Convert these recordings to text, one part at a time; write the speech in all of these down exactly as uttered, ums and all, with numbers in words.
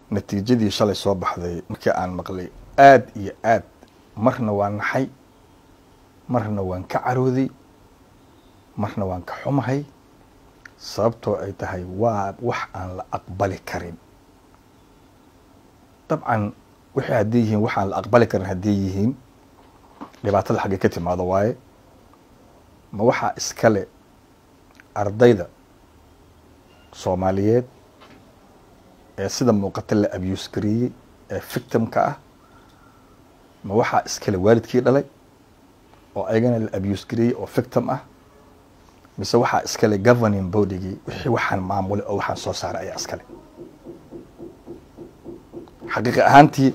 natiijadii shalay soo baxday markii aan maqlay aad iyo aad marna waan naxay marna waan ka carooday marna waan ka xumahay sababtoo ay tahay waa wax aan la aqbali karin dabcan wixii haddii yihiin waxaan la aqbali karin haddii yihiin dhibaatada xaggay ka timaado waaye ma waxaa iskale ardayda soomaaliyeed ee sida muuqata la abuse gareeyey ee victimka ah ma waxaa iskale waalidkii dhalay oo ayagana la abuse gareeyey oo victim ah mise waxaa iskale governing bodygii wixii waxaan maamulay oo waxaan soo saaray ayaa iskale xaqiiqi ahaantii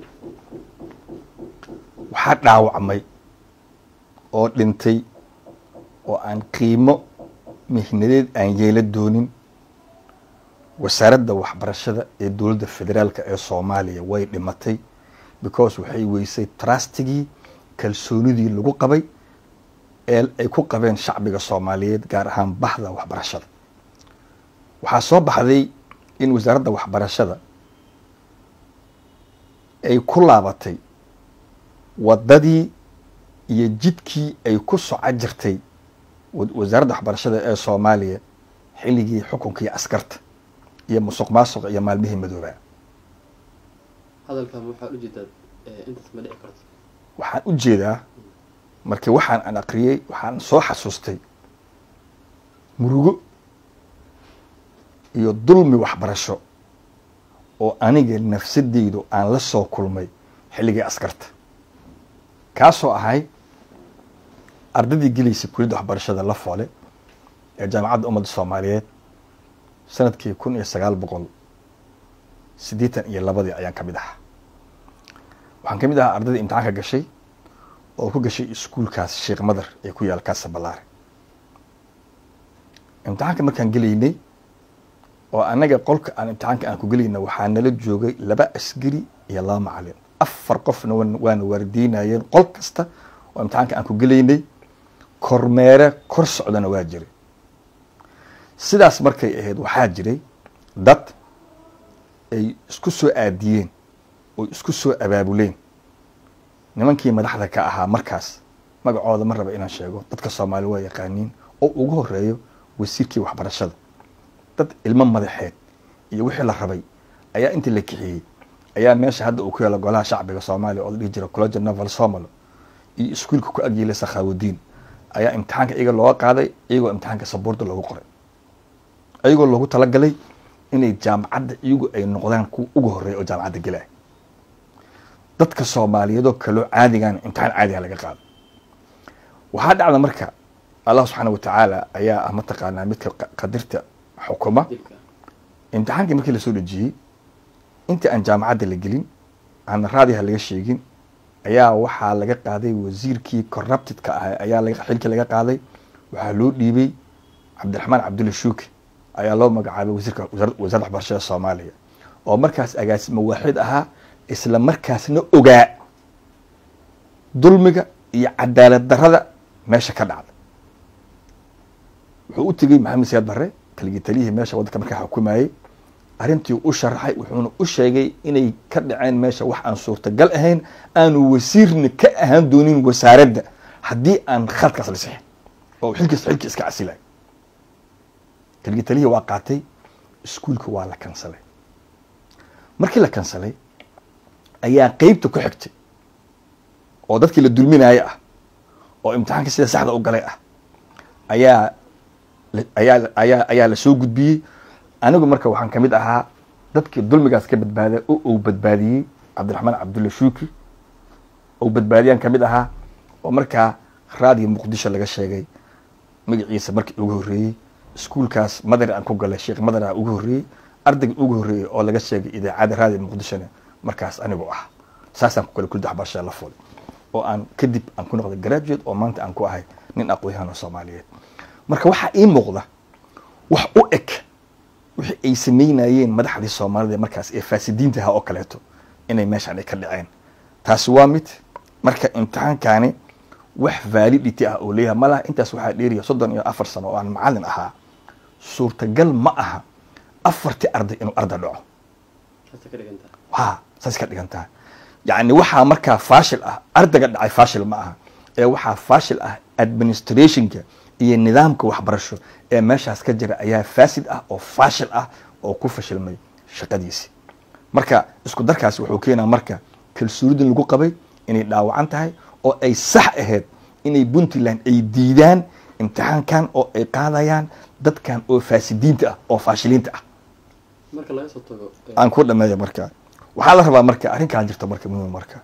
waxaa dhaawacmay oo dhintay oo aan qiimo mihnadeed aan yeela doonin wasaaradda waxbarashada ee dowladda federaalka ee soomaaliya way dhimatay because waxay weysay trustigii kalsoonidii lagu qabay ee ay ku qabeen shacbiga soomaaliyeed gaar ahaan bahda waxbarashada waxaa soo baxday in wasaaradda waxbarashada ay ku laabatay waddadii iyo jidkii ay ku soco jirtay wasaaradda waxbarashada ee soomaaliya xilligii xukunkii askarta iyo musuq maasuq iyo maalmihii madoobaa hadalkan waxaad u jeedaa intaas ma dhici karto waxaan u jeedaa markii waxaan aan aqriyey waxaan soo xasuustay murugo iyo dulmi waxbarasho oo aniga nafsadeydu aan la soo kulmay xilligii askarta kaasoo ahay ardaydii gelaysay kuliyadda waxbarashada la foole ee jaamacadda ummadda soomaaliyeed sanadkii kun iyo sagaal boqol siddeetan iyo labadii ayaan ka mid ahaa waxaan ka mid ahaa ardaydii imtixaanka gashay oo ku gashay iskuulkaas sheekh madar ee ku yaal kaasa ballaare imtixaanka markaan gelaynay oo annaga qolka aan imtixaanka aan ku gelayna waxaa nala joogay laba askari iyo laba macalin afar qofna waana waardiinayeen qol kasta oo imtixaanka aan ku gelaynay kormeere kor socdana waa jiray sidaas markay ahayd waxaa jiray dad ay isku soo aadiyeen oo isku soo abaabuleen nimankii madaxda ka ahaa markaas magacooda ma raba inaan sheego dadka soomaali waa yaqaaniin oo ugu horeeyo wasiirkii waxbarashada dad ilmo madaxeed iyo wixii la rabay ayaa intii la kixiyey ayaa meesha hadda uu ku yaalo golaha shacbiga soomaaliya oo la dhihi jira college naval somalo iyo iskuulka ku agyeelay sakhaawudiin ayaa imtixaanka iyaga looga qaaday iyagoo imtixaanka sabuurda loogu qoray ayagoo loogu talagalay inay jaamacadda iyagu ay noqdaan kuwa ugu horeeya oo jaamacadda gelaya dadka soomaaliyeedoo kaloo caadigan imtixaan caadiga laga qaado waxaa dhacda marka allah subxaana watacaala ayaa ah mataqaanaa midka qadirta xukuma imtixaankii markii lasoo dhejiyey intii aan jaamacadda la gelin aan raadiha laga sheegin ayaa waxaa laga qaaday wasiirkii corruptedka ah ayaa xilkii laga qaaday waxaa loo dhiibay cabdiraxmaan cabdulla shuuki ayaa loo magacaabay wasiirka wasaaradda waxbarashada soomaaliya oo markaas agaasimo waaxid ahaa isla markaasna ogaa dulmiga iyo cadaalad darrada meesha ka dhacda wuxuu u tegey maxamed siyaad barre kaligii taliyihii meesha waddanka markaa xukumayey arrintii u sharaxay wuxuuna u sheegay inay ka dhaceen meesha wax aan suurtagal ahayn aanu wasiirna ka ahaan doonin wasaaradda haddii aan khaladkaas la sixin oo xilkiis xilkii iska casilay kaligii taliyihii waa qaatay iskuulka waa la kansalay markii la kansalay ayaa qeybta ku xigtay oo dadkii la dulminaaye ah oo imtixaanka sida saxda u galay ah ayaa ayaa ayaa ayaa la soo gudbiyey anigu marka waxaan ka mid ahaa dadkii dulmigaas ka badbaaday oo uu badbaadiyey cabdiraxmaan cabdulla shuuki oo badbaadiyaan ka mid ahaa oo markaa raadiyo muqdisho laga sheegay magaciisa markii ugu horreeyey iskuulkaas madar aan ku galay sheekh madar ah ugu horreeyey ardayga ugu horreeyey oo laga sheegay idaacadda raadiyo muqdishona markaas anigu ah saasaan ku kale kulida waxbarashada la fulay oo aan kadib aan ku noqday graduate oo maanta aan ku ahay nin aqoon-yahan oo soomaaliyeed marka waxaa ii muuqda wax u eg wixii ay samaynayeen madaxdii soomaalida markaas ee faasidiinta ahaa oo kaleeto inay meeshaan ay ka dhaceen taasi waa mid marka imtixaankani wax validity ah oo leeyahay malaha intaas waxaa dheeriya soddon iyo afar sano oo aan macallin ahaa suurtagal ma aha afartii arday inuu arday dhaco saas ka dhigan tahay waa saas ka dhigan tahay yacni waxaa markaa faashil ah ardayga dhacay faashil ma aha ee waxaa faashil ah administrationka iyo nidaamka waxbarasho ee meeshaas ka jira ayaa faasid ah oo faashil ah oo ku fashilmay shaqadiisi marka isku darkaasi wuxuu keenaa marka kalsoonidin lagu qabay inay dhaawacan tahay oo ay sax ahayd inay puntland ay diidaan imtixaankan oo ay qaadayaan dadkan oo faasidiinta ah oo faashiliinta ah marka laga soo tago aan ku dhameeyo marka waxaa la rabaa marka arrinkaan jirta marka muhiim marka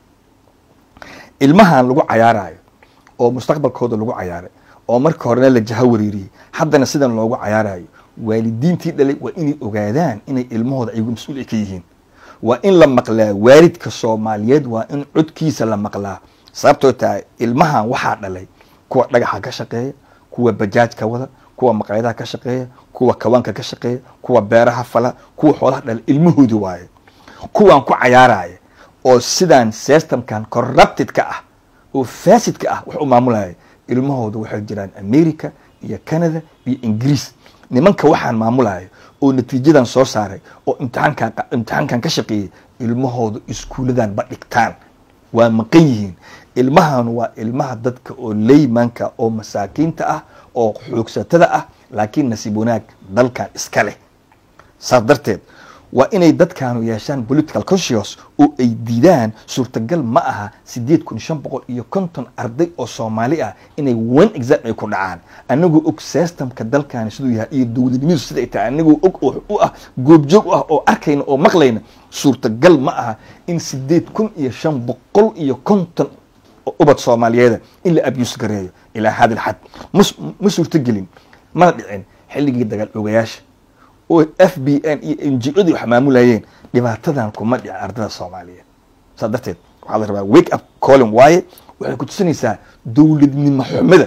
ilmahan lagu cayaarayo oo mustaqbalkooda lagu cayaaray oo marka horena la jaha wareeriyey haddana sidan loogu cayaarayo waalidiintii dhalay waa inay ogaadaan inay ilmahooda ayagu mas-uul ay ka yihiin waa in la maqlaa waalidka soomaaliyeed waa in codkiisa la maqlaa sababtoo tahay ilmahan waxaa dhalay kuwa dhagaxa ka shaqeeya kuwa bajaajka wada kuwa maqaayadaha ka shaqeeya kuwa kawaanka ka shaqeeya kuwa beeraha fala kuwa xoolaha dhalay ilmahoodi waaye kuwan ku cayaaraya oo sidaan systemkan corrupted-ka ah oo faasidka ah wax u maamulaya ilmahooda waxay jiraan america iyo canada iyo ingiriis nimanka waxaan maamulaya oo natiijadan soo saaray oo imtixaankan imtixaankan ka shaqeeyay ilmahooda iskuuladan ba dhigtaan waa maqan yihiin ilmahan waa ilmaha dadka oo leymanka oo masaakiinta ah oo xoogsatada ah laakiin nasiib wanaag dalkan iska leh saas darteed waa inay dadkaanu yeeshaan political conscious oo ay diidaan suurtagal ma aha sideed kun shan boqol iyo konton arday oo soomaali ah inay one exam ay ku dhacaan anagoo og systemka dalkaani siduu yahay iyo dowladnimadu sida ay tahay anagoo og oo u ah goobjoog u ah oo arkayna oo maqlayna suurtagal ma aha in sideed kun iyo shan boqol iyo konton ubad soomaaliyeeda in la abuse gareeyo ilaa hadal xad ma suurtagelin mana dhicin xilligii dagaal ogayaasha oo f b n iyo n g o dii wax maamulayeen dhibaatadan kuma dhicin ardada soomaaliyeed saa darteed waxaa la rabaa wake up colin waaye waxay ku tusinaysaa dowladnimo xumada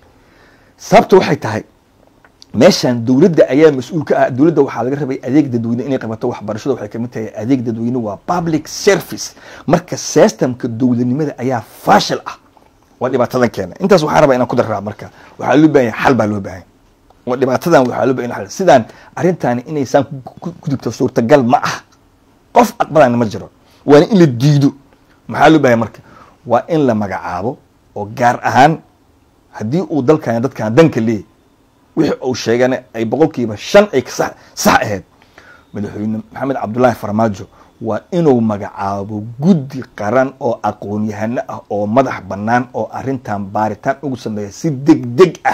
sababta waxay tahay meeshan dowladda ayaa mas-uul ka ah dowladda waxaa laga rabay adeeg dadweyne inay qabato waxbarashada waxay kamid tahay adeeg dadweyne waa public service marka systemka dowladnimada ayaa faashil ah waa dhibaatadan keena intaas waxaa rabaa inaan ku daraa marka waxaa loo baahan yahay xal baa loo baahan waa dhibaatadan waxaa loo baahan yahay sidaan arrintaani inaysaan ku digto suurtagal ma ah qof aqbalan ma jiro waana in la diido maxaa loo baahan marka waa in la magacaabo oo gaar ahaan haddii uu dalkan dadkan danka leeyahy wixii uu sheegana ay boqolkiiba shan ay sax sax ahayd madaxweyne maxamed cabdullaahi farmaajo waa inuu magacaabo guddi qaran oo aqoon-yahano ah oo madax bannaan oo arrintan baaritaan ugu sameeya si deg deg ah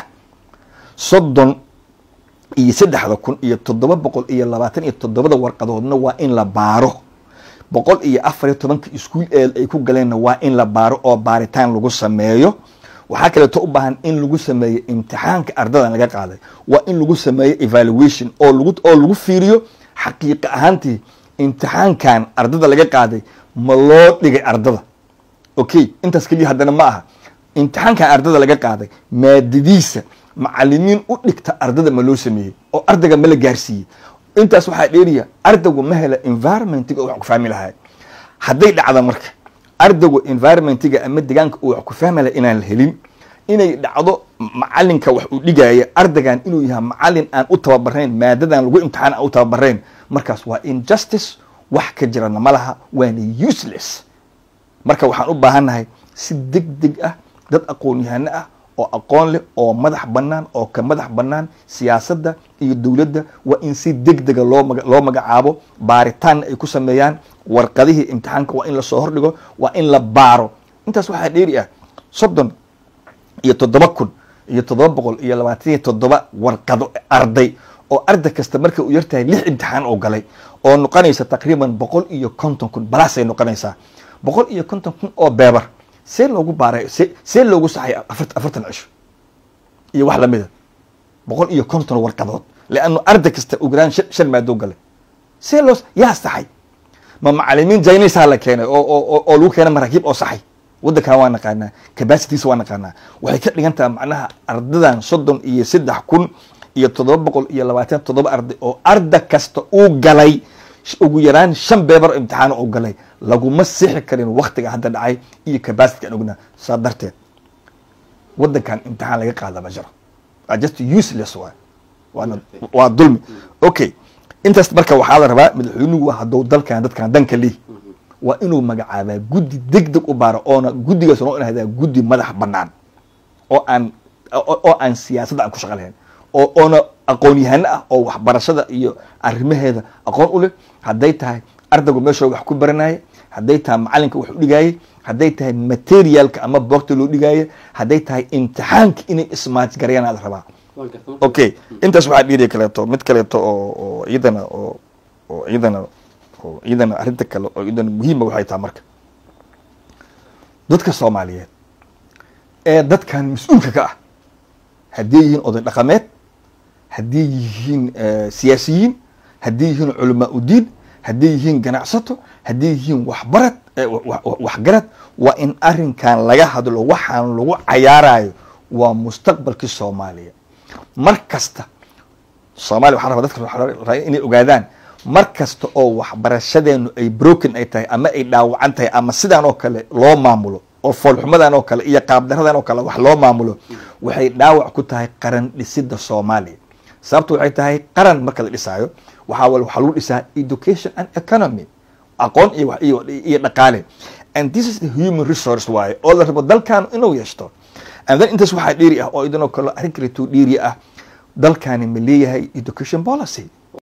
soddon iyo saddexda kun iyo toddoba boqol iyo labaatan iyo toddobada warqadoodna waa in la baaro boqol iyo afar iyo tobanka iskuul eel ay ku galeenna waa in la baaro oo baaritaan lagu sameeyo waxaa kaleeto u baahan in lagu sameeyo imtixaanka ardadan laga qaaday waa in lagu sameeyo evaluation oo lagu oo lagu fiiriyo xaqiiqa ahaantii imtixaankan ardada laga qaaday ma loo dhigay ardada okay intaas keliya haddana ma aha imtixaankan ardada laga qaaday maadadiisa macalimiin u dhigta ardada ma loo sameeyey oo ardayga ma la gaarsiiyey intaas waxaa dheeriya ardaygu ma hela environmentiga oo wax ku fahmi lahay hadday dhacda marka ardaygu environmentiga ama deegaanka uu wax ku fahmi lahay inaan la helin inay dhacdo macalinka wax uu dhigaya ardaygan inuu yahay macalin aan u tababarayn maadadan lagu imtixaan aan u tababarayn markaas waa injustice wax ka jirana ma laha waana useless marka waxaan u baahannahay si deg deg ah dad aqoon-yahano ah oo aqoon leh oo madax bannaan oo ka madax bannaan siyaasadda iyo dowladda waa in si deg dega loo maga loo magacaabo baaritaanna ay ku sameeyaan warqadihii imtixaanka waa in lasoo hordhigo waa in la baaro intaas waxaa dheeri ah soddon iyo toddoba kun iyo toddoba boqol iyo labaatan iyo toddoba warqado arday oo arday kasta marka uu yartahay lix imtixaan oo galay oo noqonaysa taqriiban boqol iyo konton kun balaasay noqonaysaa boqol iyo konton kun oo beebar see loogu baaray se see loogu saxay afartan cisho iyo wax lamida boqol iyo konton warqadood leanno arday kasta ugraan shan maadoo galay see loo yaa saxay ma macalimiin jaynisaa la keenay oo oo oo lagu keenay maraakiib oo saxay waddankan waa naqaanaa capacitiisa waa naqaanaa waxay ka dhigan tahay macnaha ardadan soddon iyo saddex kun iyo toddoba boqol iyo labaatan toddoba arday oo arda kasta uu galay ugu yaraan shan beebar imtixaano uu galay laguma sixi karin waktiga hadda dhacay iyo capacity aan ognaa saa darteed waddankan imtixaan laga qaada ma jiro waa just useless waay waana waa dulmi okay intaas marka waxaa la rabaa madaxweynuhu hadduu dalkan dadkan danka lih waa inuu magacaabaa guddi degdeg u baaro oona guddigaas noo inahdaa guddi madax banaan oo aan oo aan siyaasadda aan ku shaqo lahayn oo oona aqoon-yahano ah oo waxbarashada iyo arrimaheeda aqoon u leh hadday tahay ardaygu meeshoo wax ku baranaya hadday tahay macalinka wax u dhigaaye hadday tahay materialka ama boogta loo dhigaaye hadday tahay imtixaanka inay ismaaj garayaan aad rabaa okay intaas waxaa dhiiriya kaleeto mid kaleeto oo oo iyadana oo oo iyadana oo iyadana arrinta kale oo iyadana muhiima waxay tahay marka dadka soomaaliyeed ee dadkan mas-uulka ka ah haddii yihiin oday dhaqameed haddii yihiin siyaasiyiin haddii yihiin culamaa udiin haddii yihiin ganacsato haddii yihiin waxbarad waxgarad waa in arrinkan laga hadlo waxaan lagu cayaarayo waa mustaqbalkii soomaaliya mar kasta soomaaliya waxaa rabaa dadka rabaa inay ogaadaan mar kasta oo waxbarashadeenu ay broken ay tahay ama ay dhaawacan tahay ama sidaan oo kale loo maamulo oo foolxumadan oo kale iyo qaabdaradan oo kale wax loo maamulo waxay dhaawac ku tahay qaran dhisidda soomaaliya sababto waxay tahay qaran marka la dhisaayo waxaa wal waxaa lagu dhisaa education and economy aqoon iyo iyo iyo dhaqaale and this is the human resource waaye oo la rabo dalkan inuu yeeshto and then intaas waxaa dheeri ah oo idanoo kale arrin kaleeto dheeri ah dalkani ma leeyahay education policy